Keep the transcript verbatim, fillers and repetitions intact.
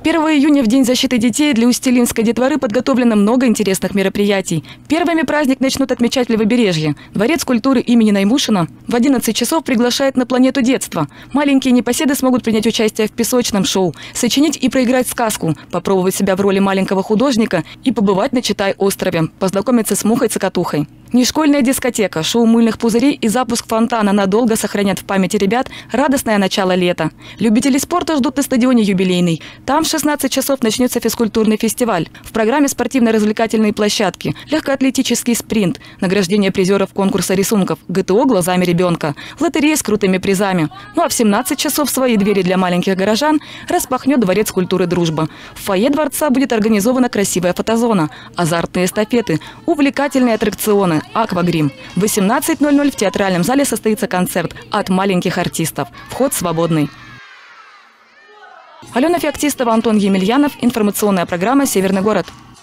первого июня, в День защиты детей, для Устилинской детворы подготовлено много интересных мероприятий. Первыми праздник начнут отмечать в Левобережье. Дворец культуры имени Наймушина в одиннадцать часов приглашает на планету детства. Маленькие непоседы смогут принять участие в песочном шоу, сочинить и проиграть сказку, попробовать себя в роли маленького художника и побывать на Читай-острове, познакомиться с мухой-цокотухой. Нешкольная дискотека, шоу мыльных пузырей и запуск фонтана надолго сохранят в памяти ребят радостное начало лета. Любители спорта ждут на стадионе «Юбилейный». Там в шестнадцать часов начнется физкультурный фестиваль. В программе спортивно-развлекательные площадки, легкоатлетический спринт, награждение призеров конкурса рисунков, ГТО глазами ребенка, лотерея с крутыми призами. Ну а в семнадцать часов свои двери для маленьких горожан распахнет Дворец культуры «Дружба». В фойе дворца будет организована красивая фотозона, азартные эстафеты, увлекательные аттракционы, аквагрим. В восемнадцать ноль ноль в театральном зале состоится концерт от маленьких артистов. Вход свободный. Алена Феоктистова, Антон Емельянов. Информационная программа «Северный город».